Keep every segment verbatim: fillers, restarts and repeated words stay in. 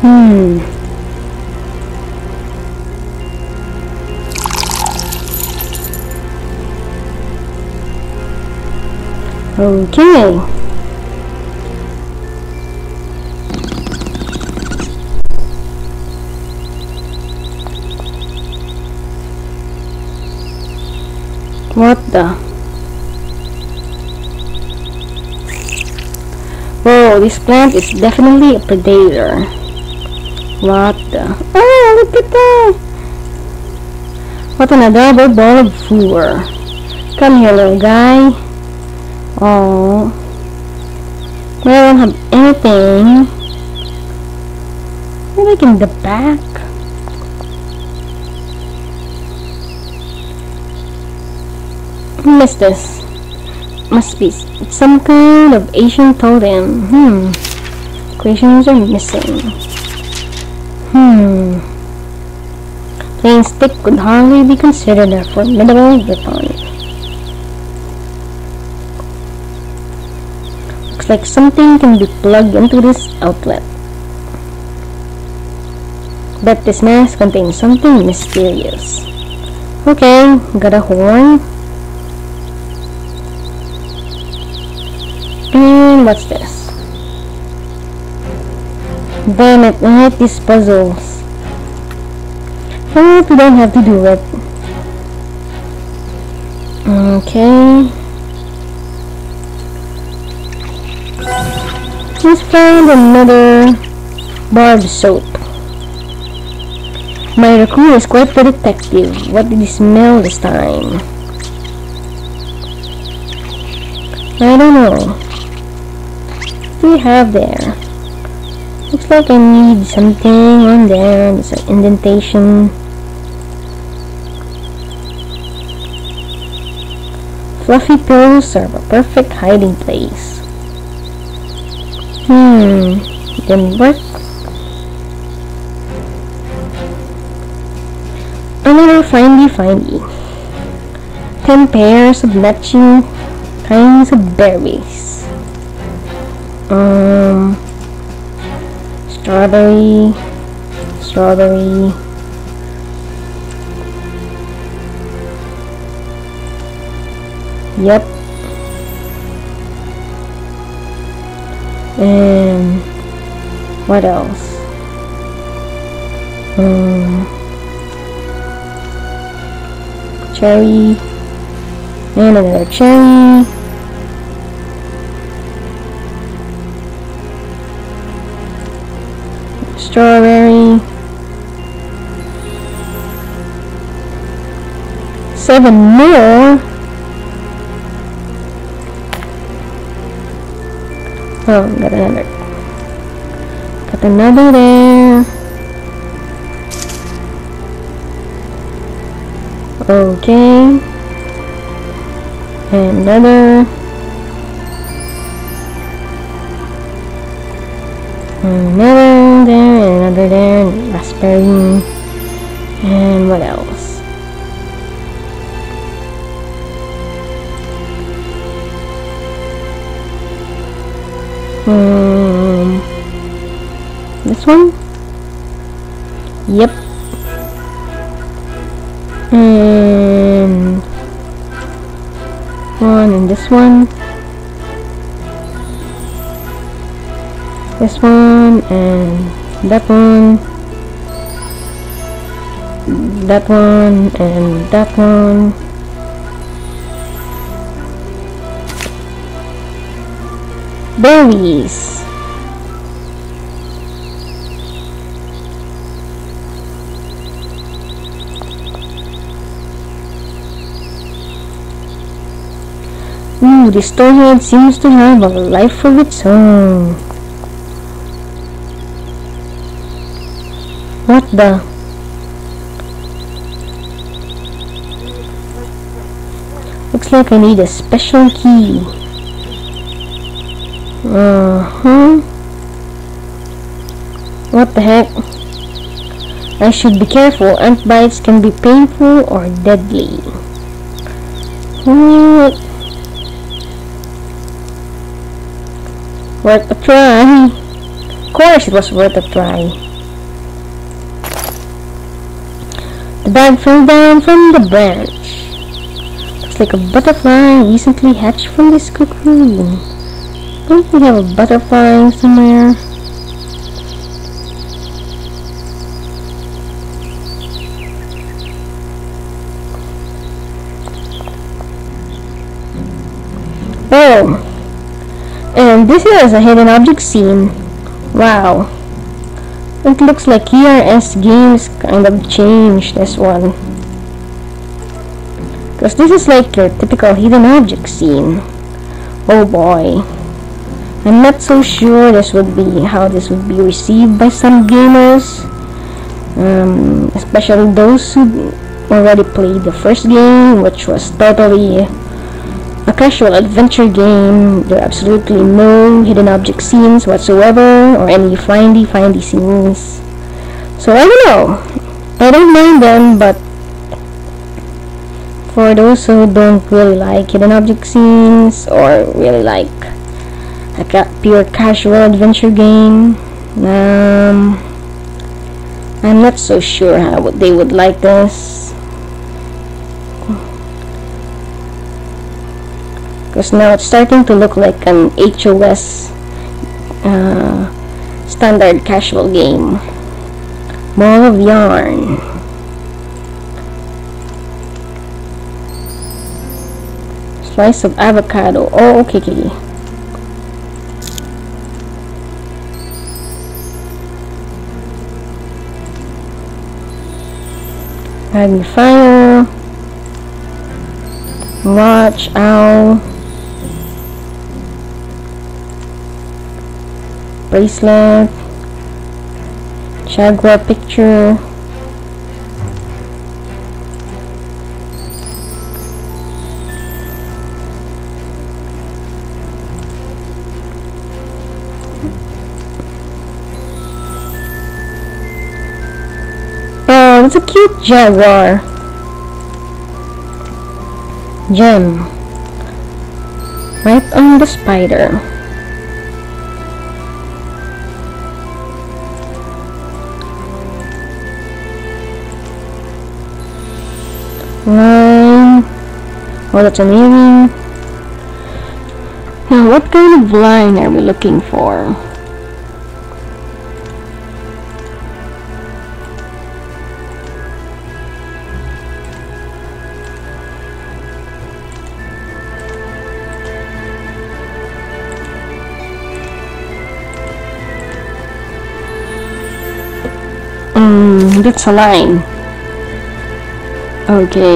Hmm. Okay. What the? Whoa, this plant is definitely a predator. What the? Oh, look at that! What an adorable ball of fur. Come here, little guy. Oh, I don't have anything. Maybe like in the back. What is this? Must be some kind of Asian totem. Hmm. Equations are missing. Hmm. Plain stick could hardly be considered a formidable weapon. Looks like something can be plugged into this outlet. Bet this mask contains something mysterious. Okay, got a horn. And what's this? Damn it, I hate these puzzles. I hope you don't have to do it. Okay. Let's find another bar of soap. My raccoon is quite the detective. What did he smell this time? I don't know. What do you have there? Looks like I need something on there. There's an indentation. Fluffy pillows serve a perfect hiding place. Hmm, didn't work. Another findy findy. Ten pairs of matching kinds of berries. Um, strawberry, strawberry. Yep. And what else? Um, cherry. And another cherry. Strawberry. Seven more. Oh, got another. Got another there. Okay. And another. Another there, and another there, and raspberry. And what else? Um, this one? Yep. And one and this one. This one and that one. That one and that one. Berries. Ooh, this storehead seems to have a life of its own. What the? Looks like I need a special key. Uh-huh. What the heck? I should be careful. Ant bites can be painful or deadly. What? Worth a try. Of course it was worth a try. bag fell down from the branch. Looks like a butterfly recently hatched from this cocoon. Don't we have a butterfly somewhere? Oh, and this is a hidden object scene. Wow. It looks like E R S games kind of changed this one. Because this is like your typical hidden object scene. Oh boy. I'm not so sure this would be how this would be received by some gamers. Um, especially those who already played the first game, which was totally a casual adventure game. There are absolutely no hidden object scenes whatsoever, or any findy findy scenes. So I don't know. I don't mind them, but for those who don't really like hidden object scenes, or really like a ca pure casual adventure game, um, I'm not so sure how they would like this. Because now it's starting to look like an H O S uh, standard casual game. Ball of yarn. Slice of avocado. Oh, okay, okay. Magnifier. Watch, owl. Bracelet, jaguar picture, oh, that's a cute jaguar. Gem right on the spider. Line. Oh, that's an earring. Now, what kind of line are we looking for? Hmm, that's a line. Okay.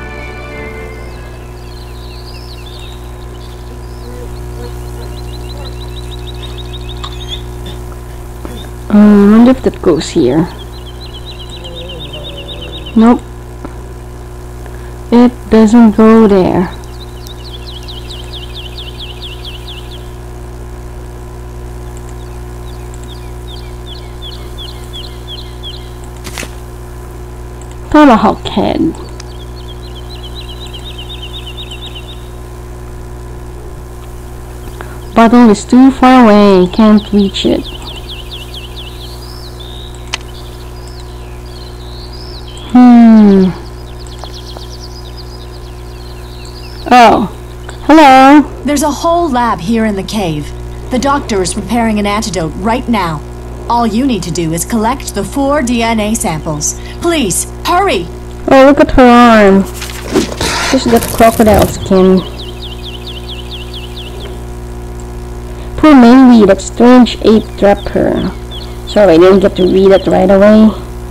Um, I wonder if that goes here. Nope. It doesn't go there. Tomahawk head. Bottle is too far away, can't reach it. Hmm. Oh. Hello. There's a whole lab here in the cave. The doctor is preparing an antidote right now. All you need to do is collect the four D N A samples. Please, hurry! Oh, look at her arm. She's got crocodile skin. Poor Maylee, that strange ape trapped her. Sorry, I didn't get to read it right away.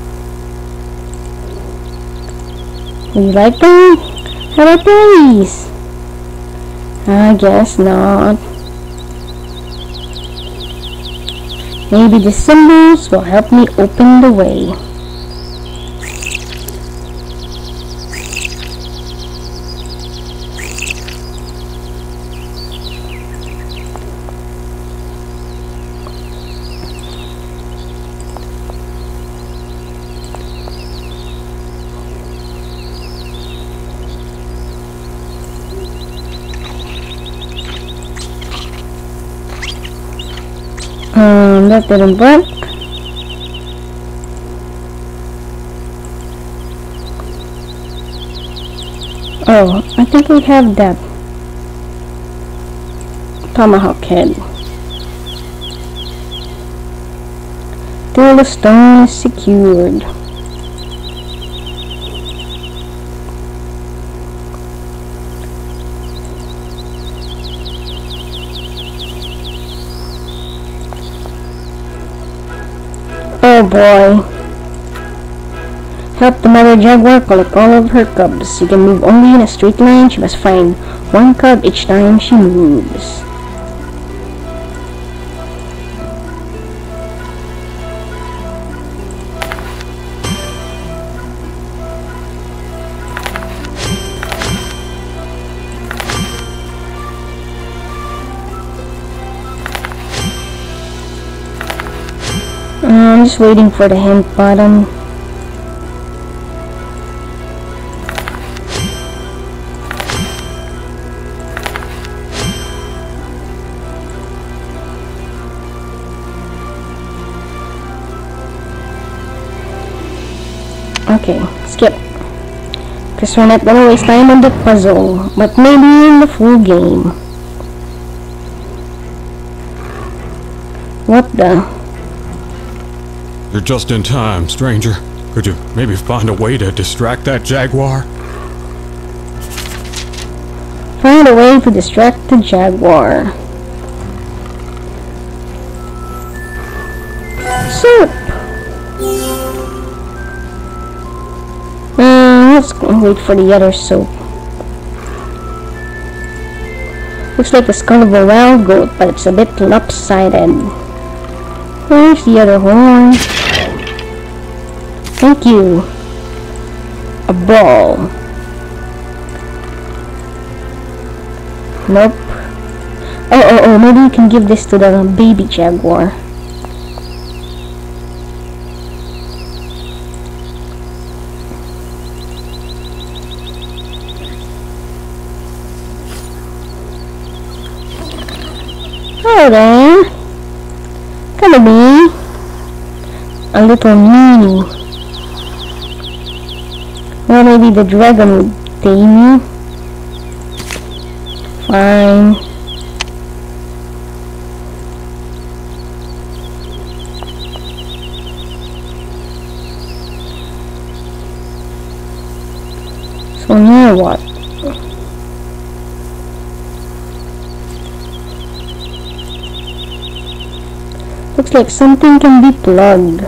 Do you like them? How about these? I guess not. Maybe the symbols will help me open the way. Um, that didn't work. Oh, I think we have that tomahawk head. Till the stone is secured. Oh boy. Help the mother jaguar collect all of her cubs. She can move only in a straight line. She must find one cub each time she moves. I'm just waiting for the hint button. Okay, skip. Because we're not gonna waste time on the puzzle, but maybe in the full game. What the? You're just in time, stranger. Could you maybe find a way to distract that jaguar? Find a way to distract the jaguar. Soup! Uh, let's go wait for the other soap. Looks like the skull of a wild goat, but it's a bit lopsided. Where's the other horn? Thank you. A ball. Nope. Oh, oh, oh, maybe you can give this to the baby jaguar. Hello there. Come to me. A little meanie. Well, maybe the dragon would tame you. Fine. So now what? Looks like something can be plugged.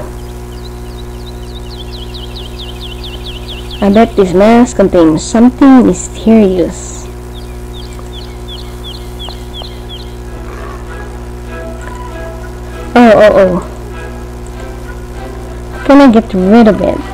I bet this mask contains something mysterious. Oh, oh, oh. How can I get rid of it?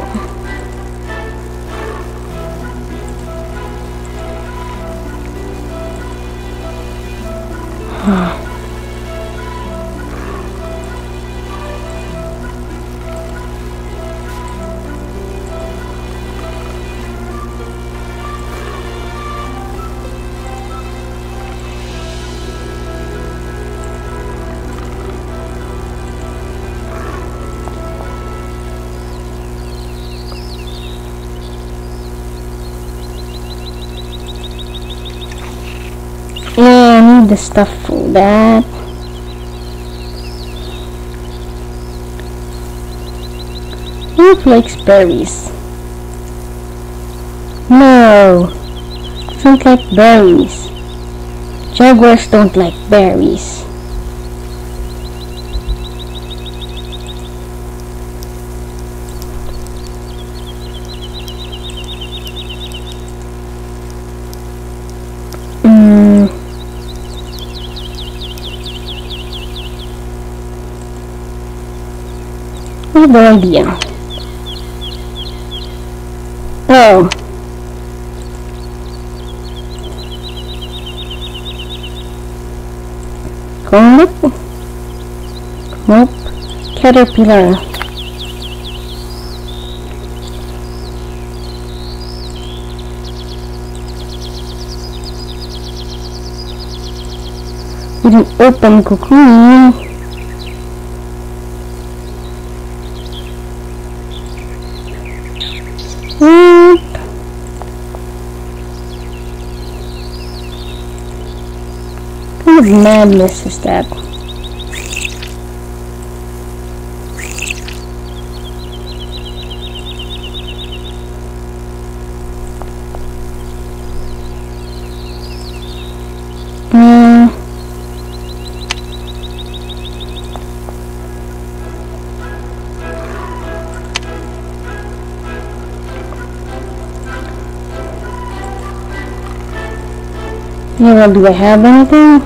Yeah, I need the stuff for that. Who likes berries? No, don't like berries. Jaguars don't like berries. I have no idea. Oh. Comet? Nope. Caterpillar. With an open cocoon. madness is that? Hmm. Yeah, well, do I have anything?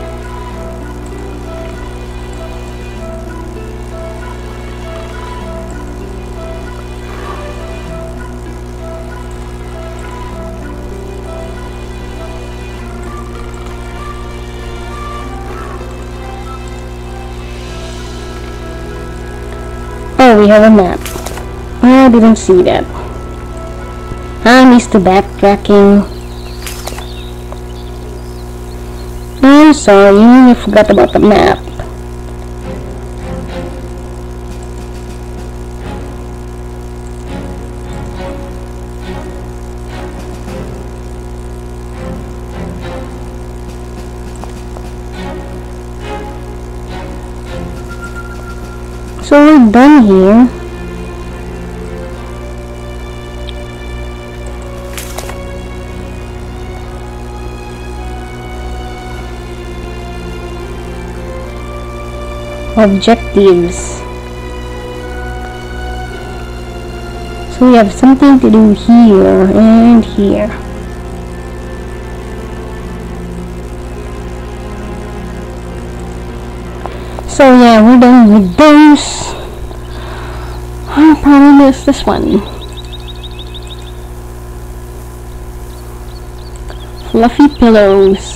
Oh, we have a map. I didn't see that. I'm used to backtracking. I'm sorry, I forgot about the map. So we're done here. Objectives. So we have something to do here and here. So yeah, we're done with those. I'll probably miss this one. Fluffy pillows.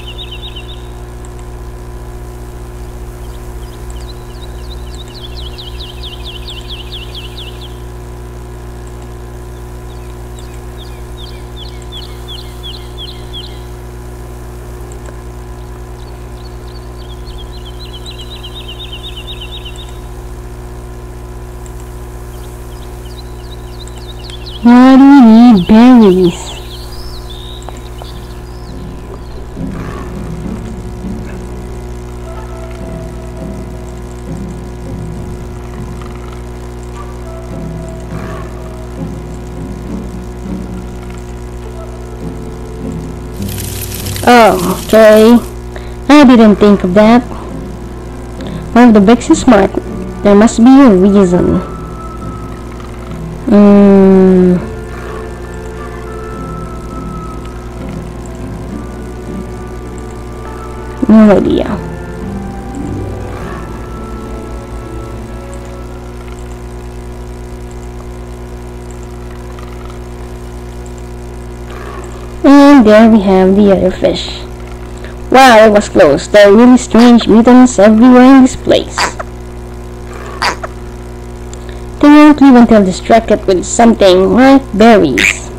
Why do we need berries? Oh, okay. I didn't think of that. One of the bricks is smart. There must be a reason. Hmm. No idea. And there we have the other fish. Wow, it was close. There are really strange mutants everywhere in this place. They won't leave until distracted with something like berries.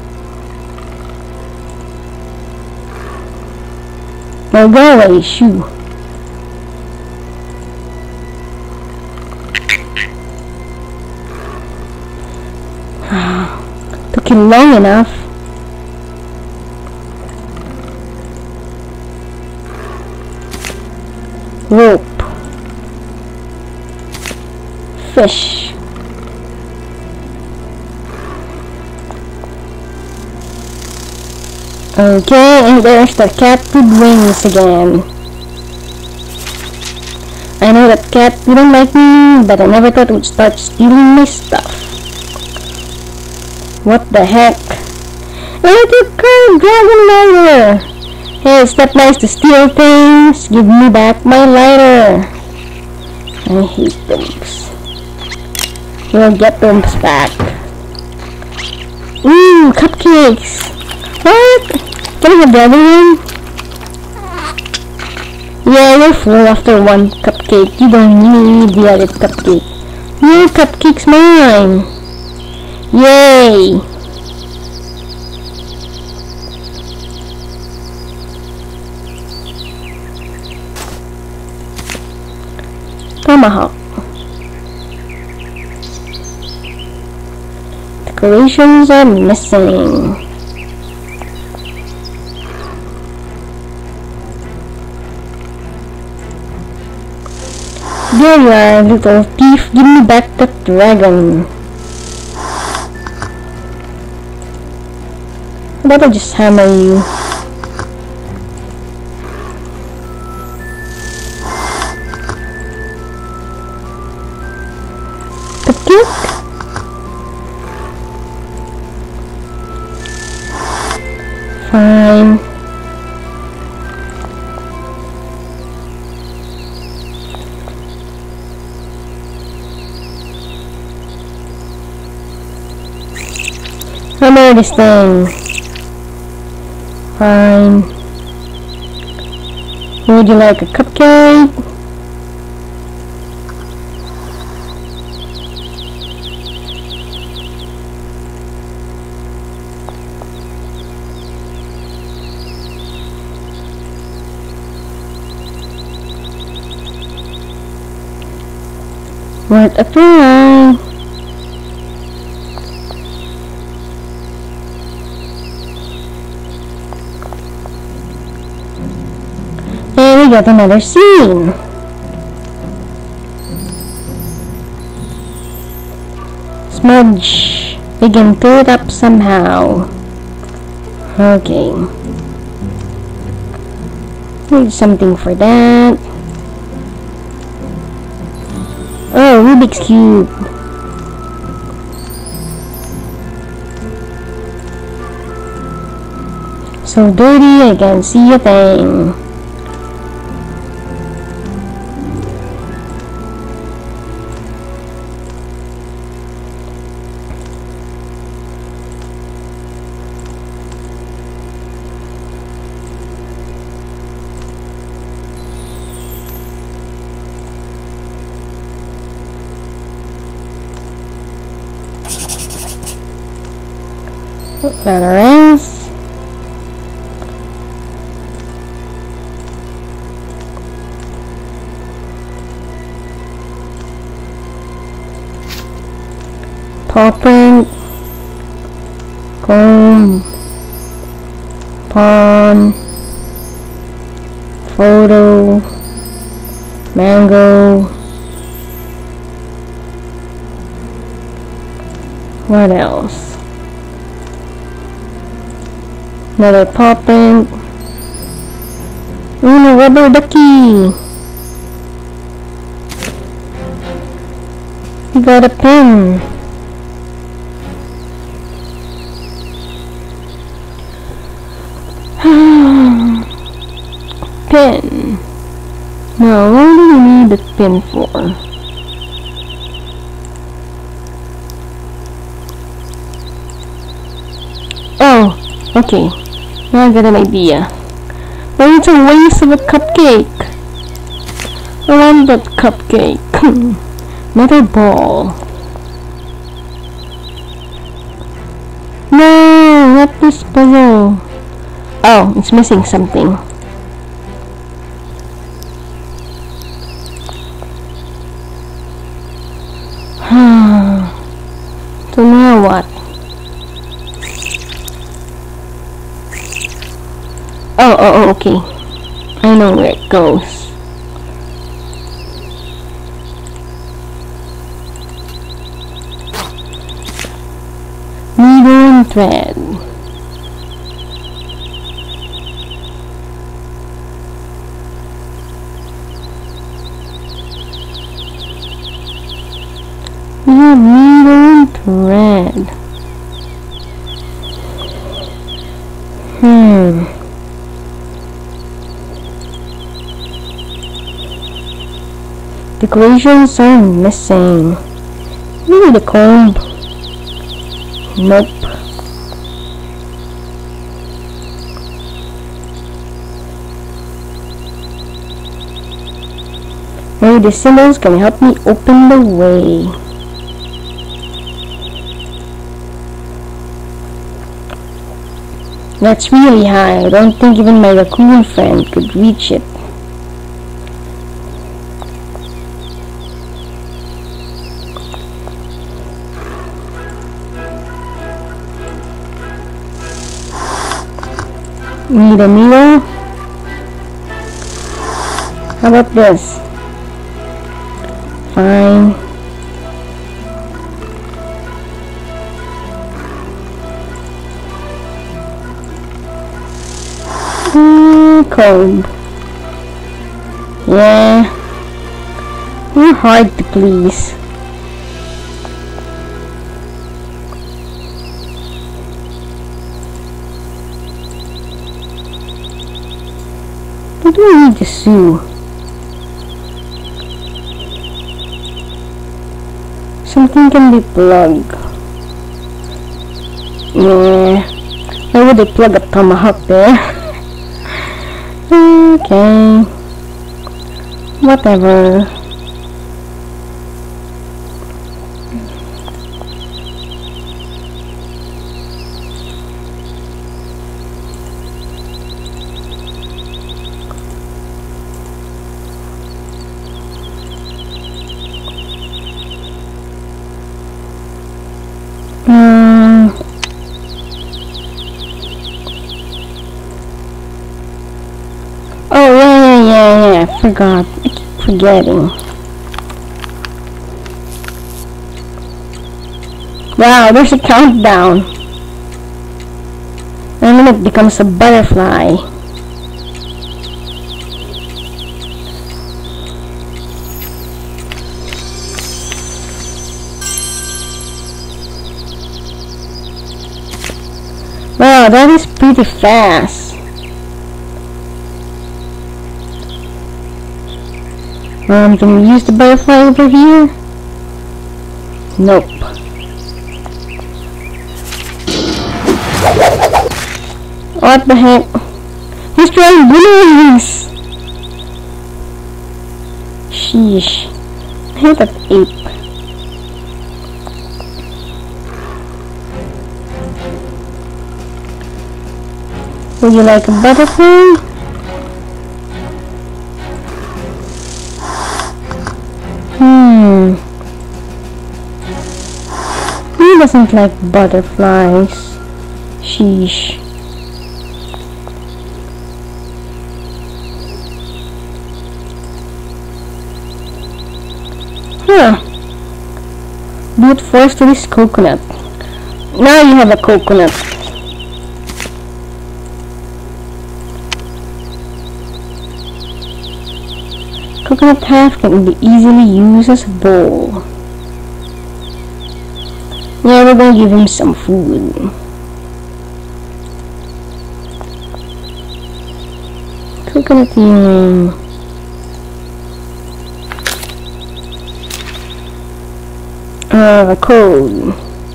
Or go away, shoo. Took him long enough. Rope. Fish. Okay, and there's the cat with wings again. I know that cat didn't like me, but I never thought it would start stealing my stuff. What the heck? Electric curve dragon lighter! Hey, it's not nice to steal things. Give me back my lighter. I hate those. We'll get them back. Ooh, cupcakes! What? Can I have the other one? Yeah, you're full after one cupcake. You don't need the other cupcake. Your cupcake's mine! Yay! Tomahawk. Decorations are missing. There you are, little thief. Give me back that dragon. How about I just hammer you? Cupcake? Fine. Hammer this thing. Fine. Would you like a cupcake? What a fly! And we got another scene. Smudge. We can do it up somehow. Okay. Need something for that. Oh, Rubik's Cube. So dirty, I can't see a thing. Batteries. Paw print. Comb. Pawn. Photo. Mango. What else? Another paw print. Ooh, rubber ducky. You got a pen. Pen. Now, what do you need a pen for? Oh, okay. Now I got an idea. Well, it's a waste of a cupcake. I want that cupcake. Another ball. No, not this puzzle. Oh, it's missing something. So now what? Oh, oh, oh, okay. I know where it goes. Needle and thread. We have needle and thread. Hmm. Decorations are missing. Maybe the comb. Nope. Maybe the symbols can help me open the way. That's really high. I don't think even my raccoon friend could reach it. Need a needle? How about this? fine. Mm, cold. Yeah. You're hard to please. What do we need to sue? Something can be plugged. Yeah. Why would they plug a tomahawk there? Okay. Whatever. Hmm. Oh yeah, yeah, yeah, yeah. I forgot. I keep forgetting. Wow, there's a countdown. And then it becomes a butterfly. Wow, that is pretty fast. Um, can we use the butterfly over here? Nope. What the heck? He's trying balloons! Sheesh. I hate that ape. Would you like a butterfly? Hmm. He doesn't like butterflies. Sheesh. Huh. Brute force to this coconut. Now you have a coconut. Coconut half can be easily used as a bowl. Yeah, we're gonna give him some food. Coconut healing. Uh, cold.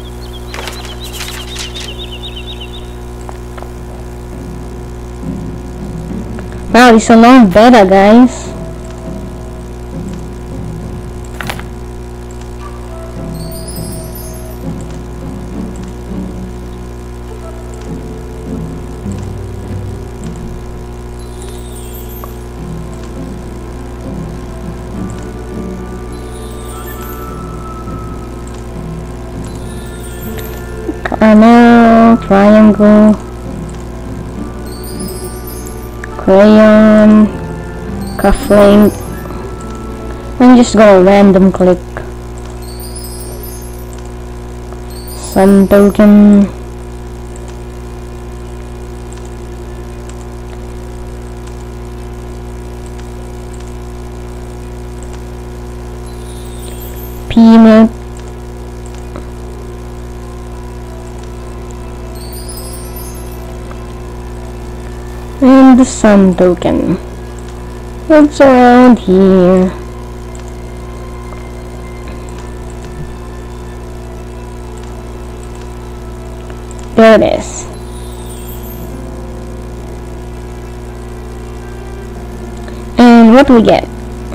Wow, this is a long beta, guys. Caramel, triangle, crayon, cufflink. I'm just gonna random click. Sun token. Peanut. And the sun token. What's around here? There it is. And what do we get?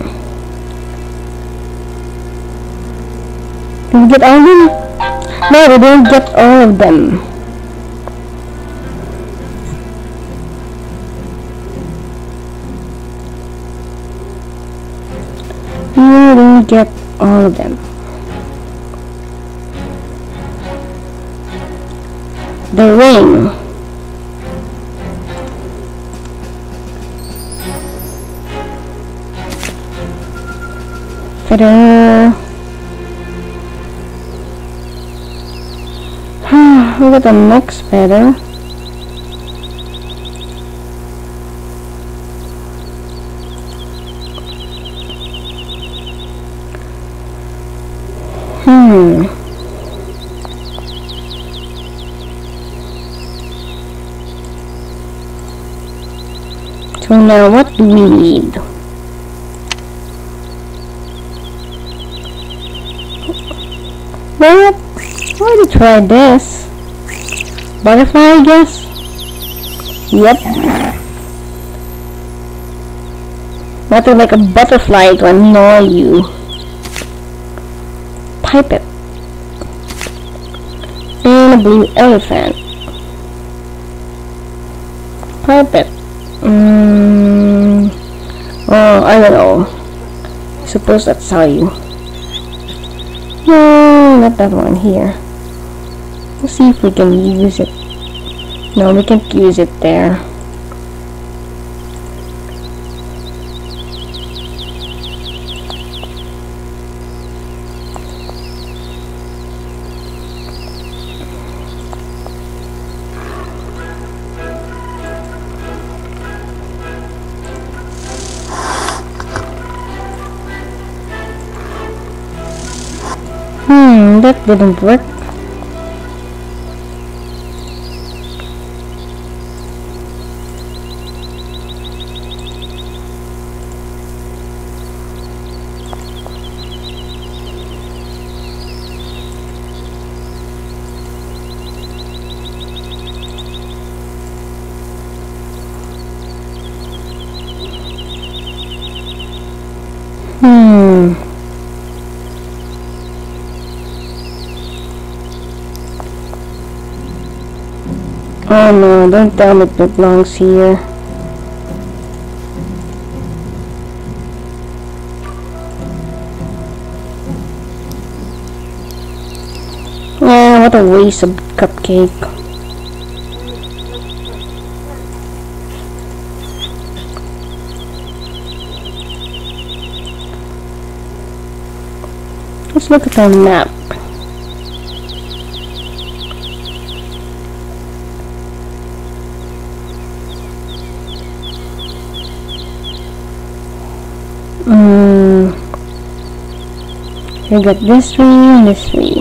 Did we get all of them? No, we didn't get all of them. We didn't get all of them. The ring. Feather. We got the next feather. Hmm. So now what do we need? What? I already tried this. Butterfly, I guess? Yep. Nothing like a butterfly to annoy you. Pipe it. And a blue elephant. Pipe it. Mm, oh, I don't know. I suppose that's how you... No, not that one here. Let's see if we can use it. No, we can't use it there. Hmm, that didn't work. Hmm. Oh no, don't tell me it belongs here. Yeah, what a waste of cupcake. Let's look at our map. Mm. We got this three and this three.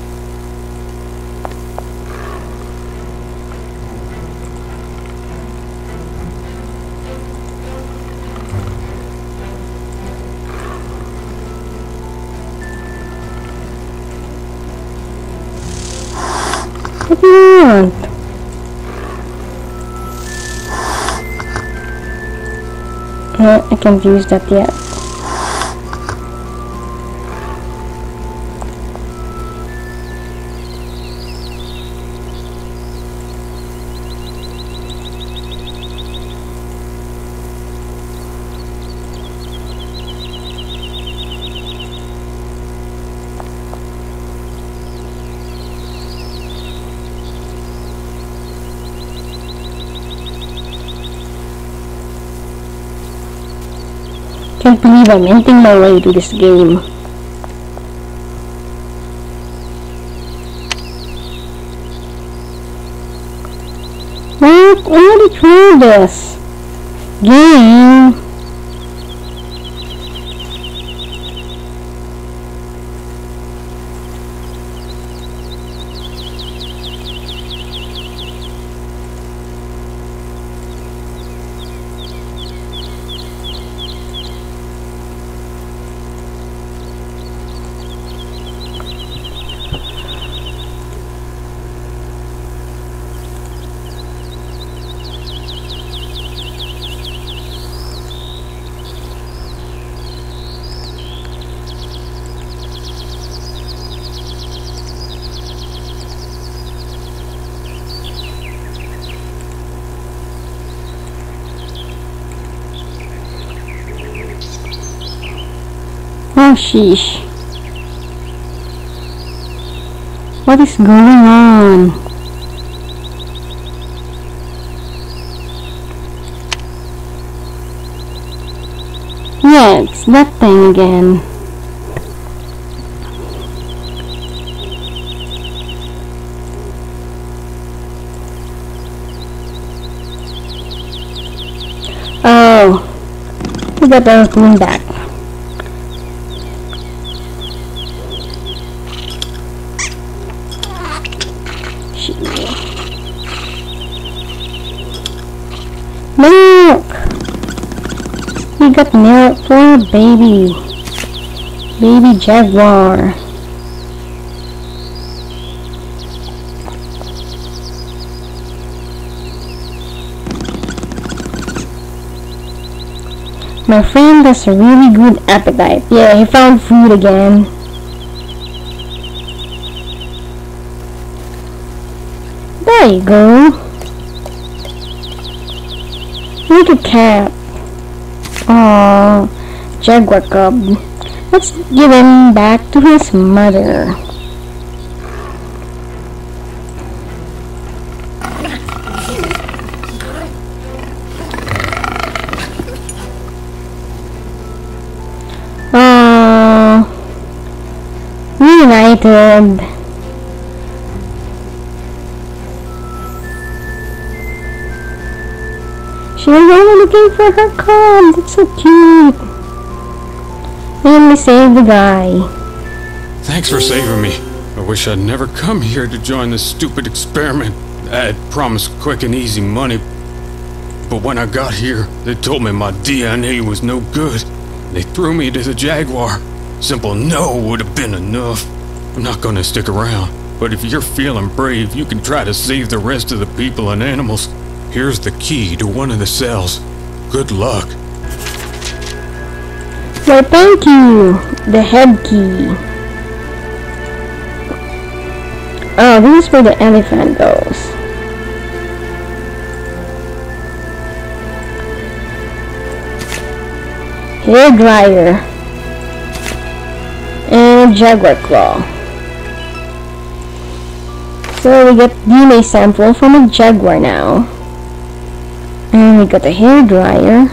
What do you want? No, I can't use that yet. Can't believe I'm ending my way to this game. What? I already tried this game. Oh sheesh. What is going on? Yeah, it's that thing again. we got our queen back. Milk! We got milk for baby. Baby jaguar. My friend has a really good appetite. Yeah, he found food again. There you go. Look at cat. Oh, jaguar cub. Let's give him back to his mother. Oh, reunited. She was only looking for her cub. That's so cute. And we saved the guy. Thanks for saving me. I wish I'd never come here to join this stupid experiment. I had promised quick and easy money, but when I got here, they told me my D N A was no good. They threw me to the jaguar. Simple no would have been enough. I'm not gonna stick around, but if you're feeling brave, you can try to save the rest of the people and animals. Here's the key to one of the cells. Good luck. Well, thank you. The head key. Oh, this is where the elephant goes. Hair dryer. And jaguar claw. So we get D N A sample from a jaguar now. And we got a hair dryer.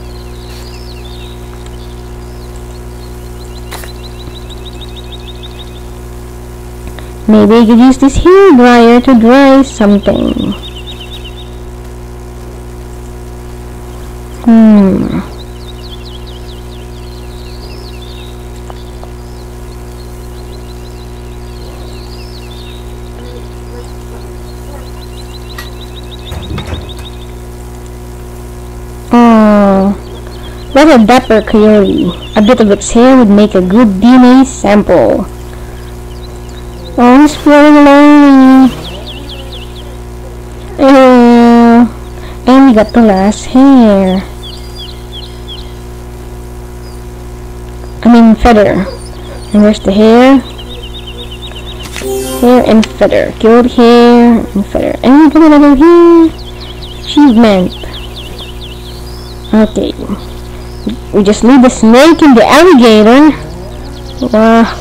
Maybe I could use this hair dryer to dry something. Hmm. Oh, what a dapper coyote. A bit of its hair would make a good D N A sample. Oh, he's feeling lonely. Uh, and we got the last hair. I mean feather. And there's the hair. Hair and feather. Killed hair and feather. And we got another hair. Achievement. Okay. We just leave the snake and the alligator. Wow.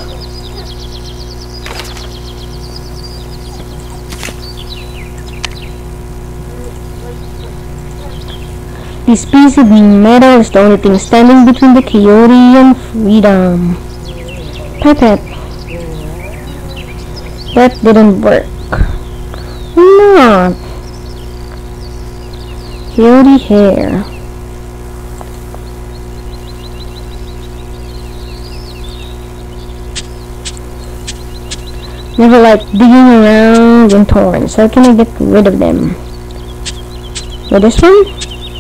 This piece of metal is the only thing standing between the coyote and freedom. Pipette. That didn't work. Why not? Coyote hair. Never like digging around in thorns. How can I get rid of them? With this one?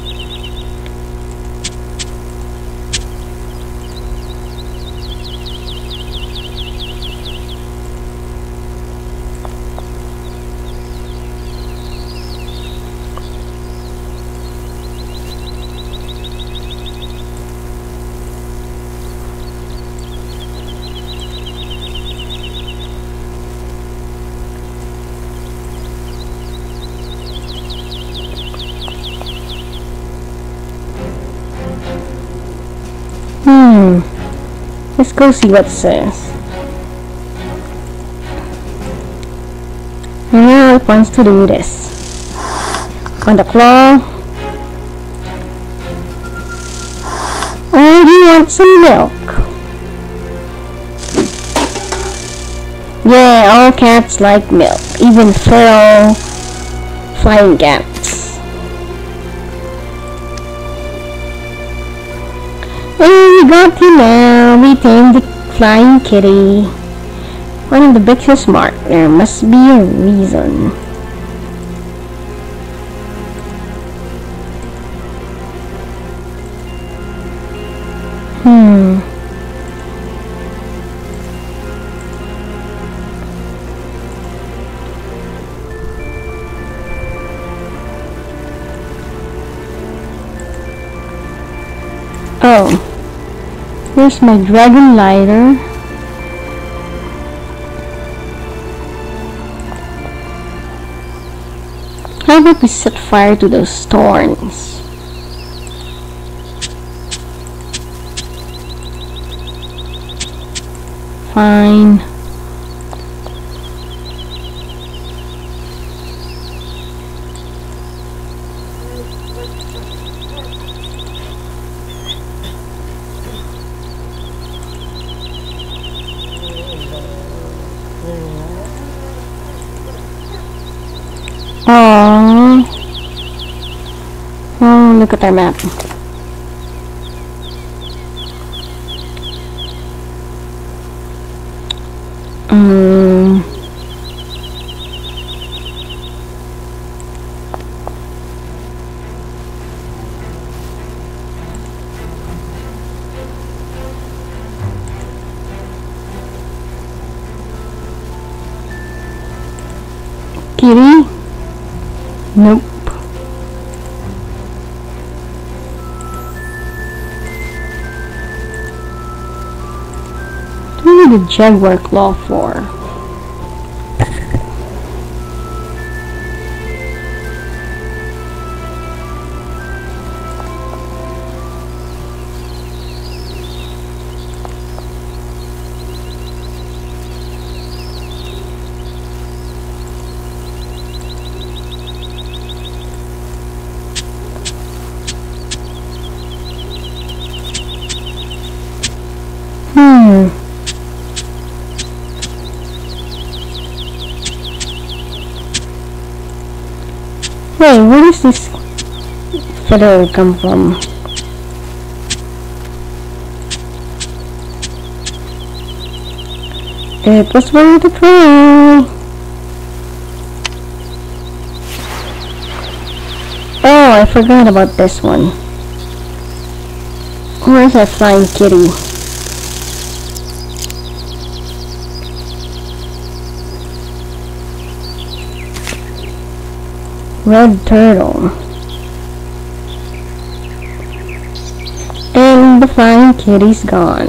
Hmm. Let's go see what it says. Now it wants to do this. On the claw. Oh, do you want some milk? Yeah, all cats like milk. Even feral flying cats. Hey, we got him now. We tamed the flying kitty. One of the biggest mark. There must be a reason. Hmm. Oh. Here's my dragon lighter. How about we set fire to those thorns? Fine. Aww. Oh, look at our map. Um. Kitty? Nope. What do you need a jaguar claw for? Hmm. Hey, where does this feather come from? It was worth a try. Oh, I forgot about this one. Where's that flying kitty? Red turtle. And the flying kitty's gone.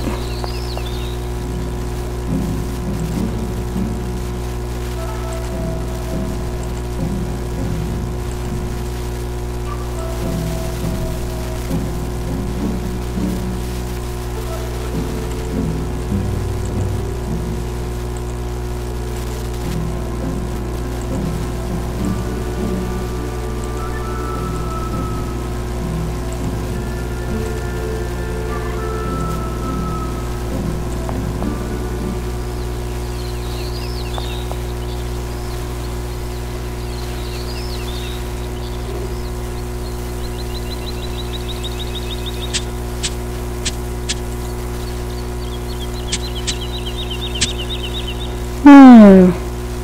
Hmm.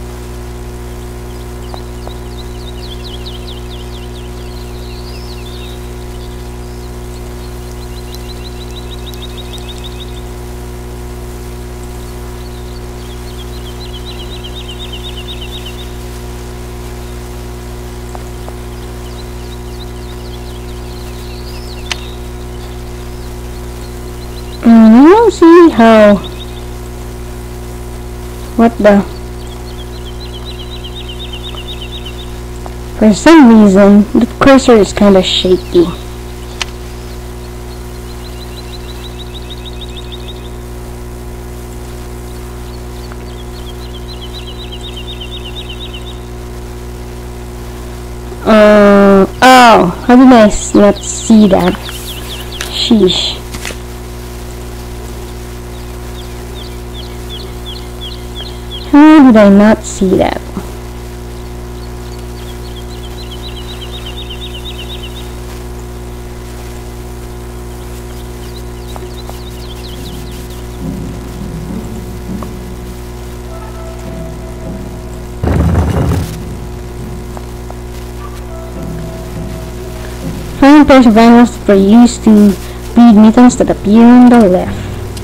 Mm, I don't see how. What the? For some reason, the cursor is kind of shaky. Uh, oh, how did I s- not see that? Sheesh. How did I not see that? pairs of angles that were used to breed mittens that appear on the left.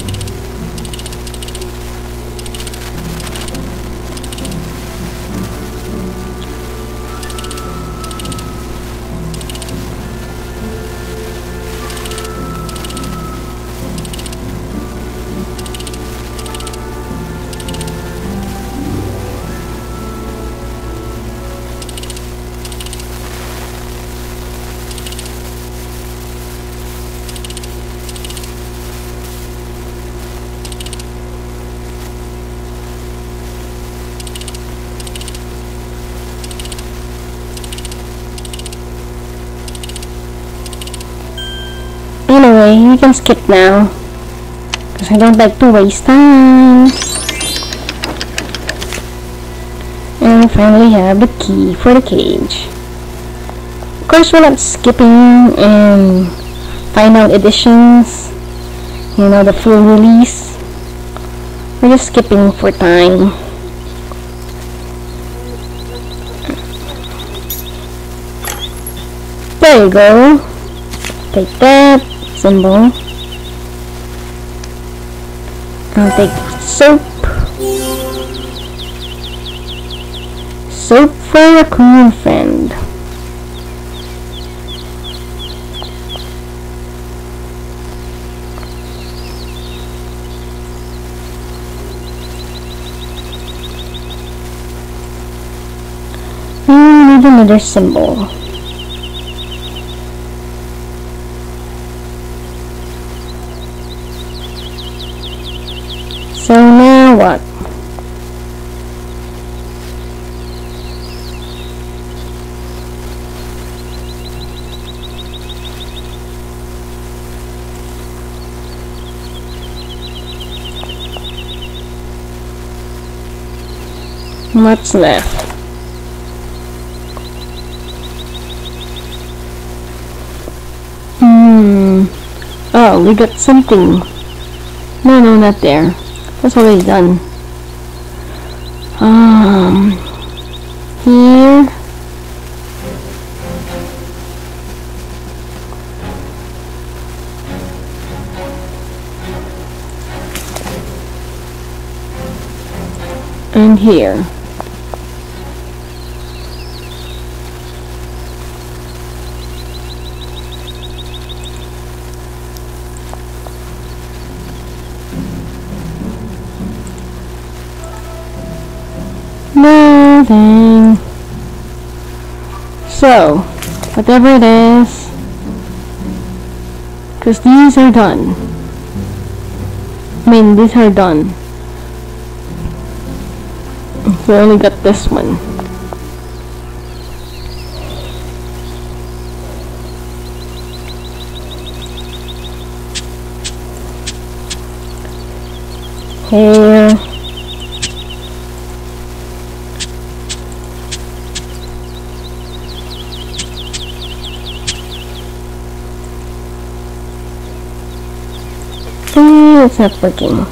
Anyway, we can skip now, because I don't like to waste time. And we finally have the key for the cage. Of course, we're not skipping and find out editions, you know, the full release. We're just skipping for time. There you go. Take that symbol. I'll take soap. Soap for a cool friend. We need another symbol. So now what? What's left? Hmm. Oh, we got something. No, no, not there. That's already done. Um, here. And here. Nothing. So, whatever it is, because these are done. I mean, these are done. We only got this one. Here. It's not working.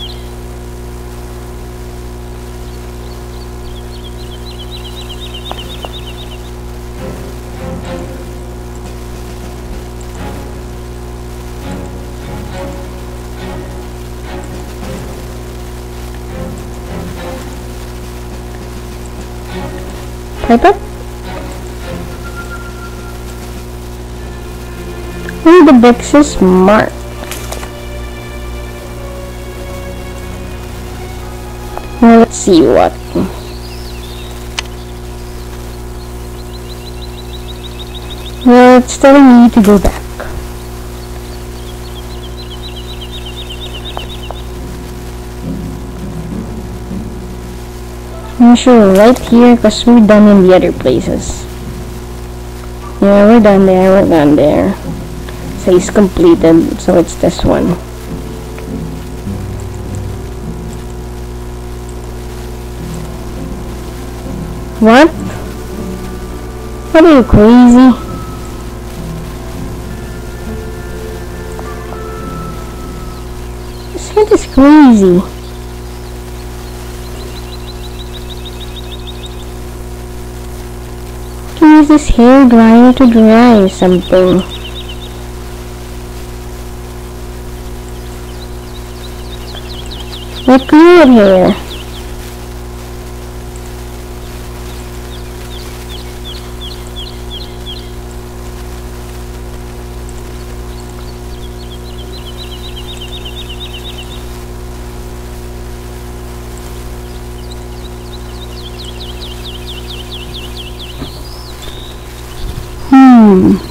Piper? Oh, the box is marked. Well, let's see what. Well, it's telling me to go back. I'm sure right here because we're done in the other places. Yeah, we're done there, we're done there. So it's completed, so it's this one. What? What are you, crazy? This head is crazy. Can use this hair dryer to dry or something. What good here? Hmm.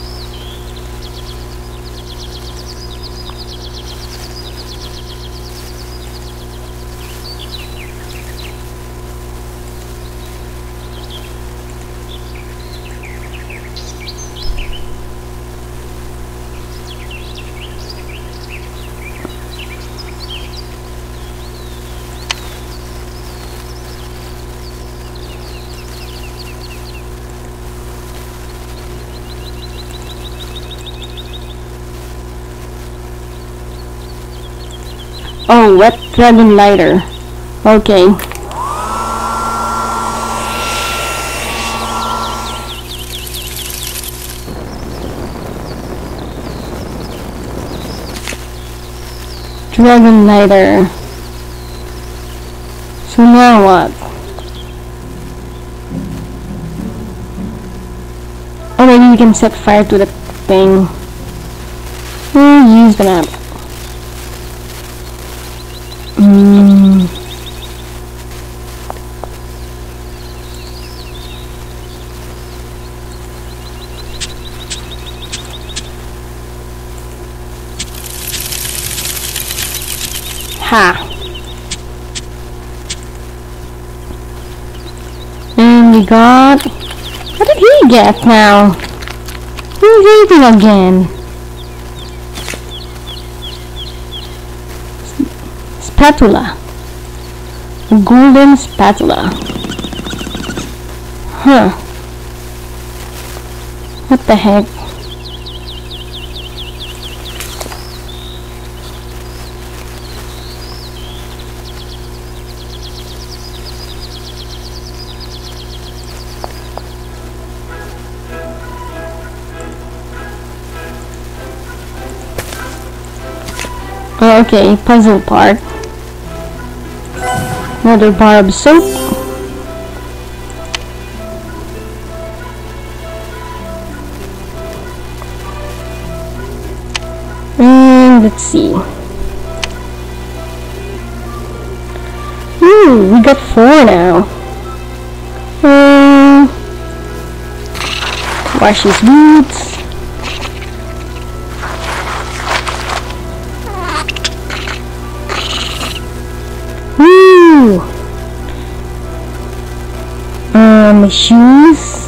Oh, wet dragon lighter. Okay. Dragon lighter. So now what? Oh, maybe we can set fire to the thing. We'll use the map. Mm. Ha. And we got... What did he get now? He's eating again. Spatula. A golden spatula. Huh. What the heck? Oh, okay, puzzle part. Another bar of soap. And let's see. Ooh, we got four now. Um, wash his boots. Woo! Um, shoes.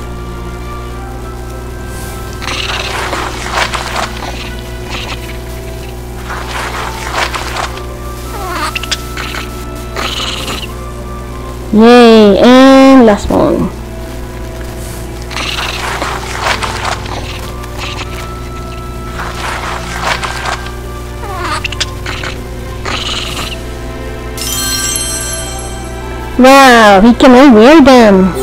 Yay! And last one. Wow, he can all wear them.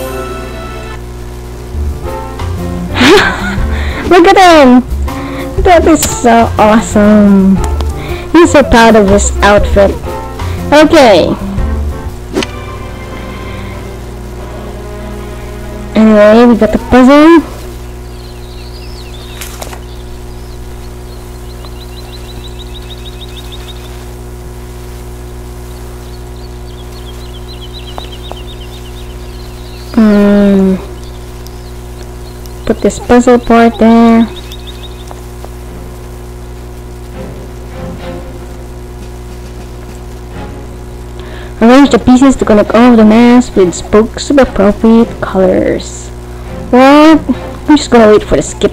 Look at him! That is so awesome. He's so proud of his outfit. Okay. Anyway, we got the puzzle. Um, put this puzzle part there. Arrange the pieces to connect all of the mass with spokes of appropriate colors. What? I'm just gonna wait for the skip.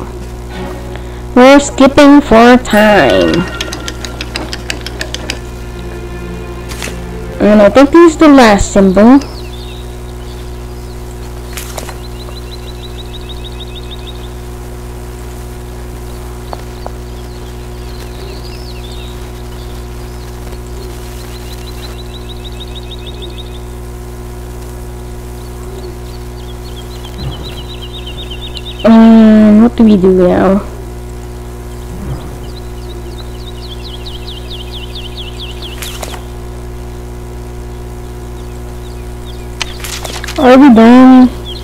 We're skipping for time. And I think this is the last symbol. Um, what do we do now? Are we done?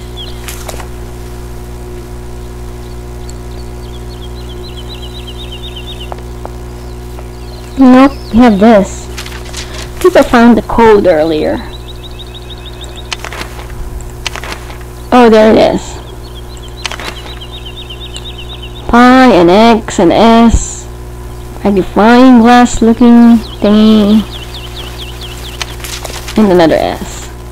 Nope, we have this. I think I found the code earlier. Oh, there it is. Pi and X and S. Magnifying glass looking thingy. And another S.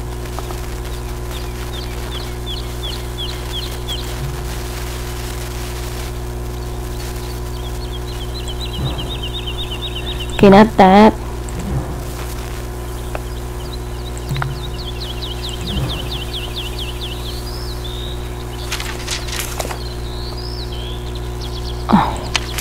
Okay, not that. Oh.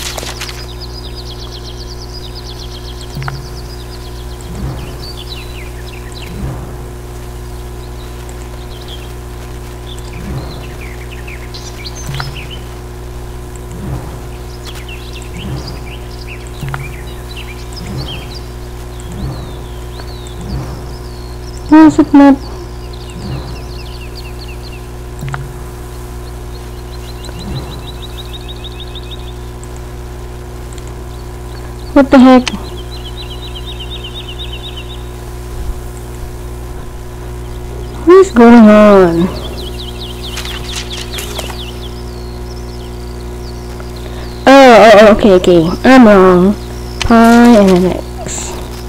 Why is it not? What the heck? What is going on? Oh, oh, oh, okay, okay. I'm wrong. Pi and an X.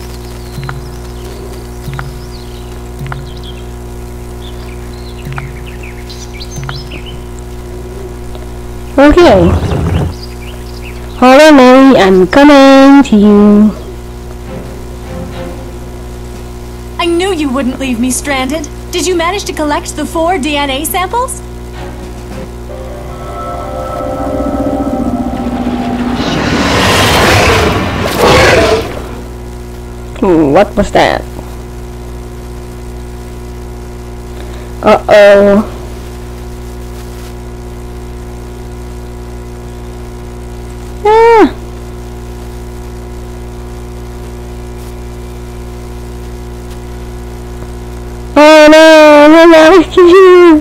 Okay. Hold on, Mary. I'm coming to you. I knew you wouldn't leave me stranded. Did you manage to collect the four D N A samples? Ooh, what was that? Uh-oh. Ah. Oh no, I'm not here.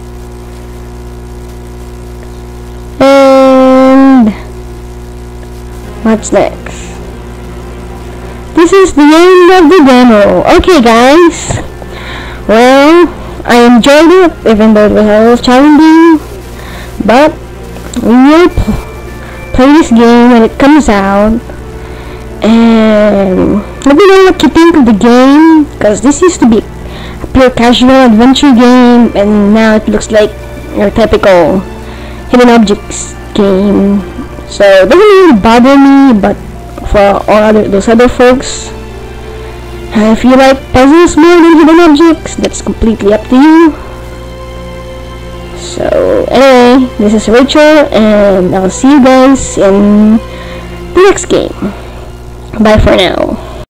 And what's next? This is the end of the demo. Okay, guys. Well, I enjoyed it, even though it was a little challenging. But we will play this game when it comes out. And let me know what you think of the game, because this used to be a pure casual adventure game, and now it looks like your typical hidden objects game. So it doesn't really bother me, but for all other those other folks, uh, if you like puzzles more than hidden objects, that's completely up to you. So anyway, this is Rachel, and I'll see you guys in the next game. Bye for now.